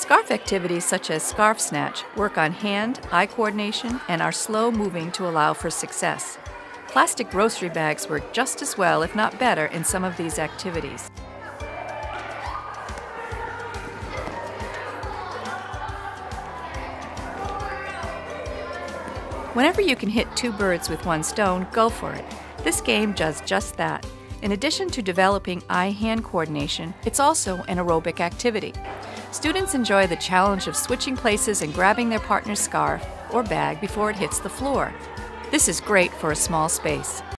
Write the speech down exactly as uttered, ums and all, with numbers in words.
Scarf activities such as scarf snatch work on hand-eye coordination and are slow-moving to allow for success. Plastic grocery bags work just as well, if not better, in some of these activities. Whenever you can hit two birds with one stone, go for it. This game does just that. In addition to developing eye-hand coordination, it's also an aerobic activity. Students enjoy the challenge of switching places and grabbing their partner's scarf or bag before it hits the floor. This is great for a small space.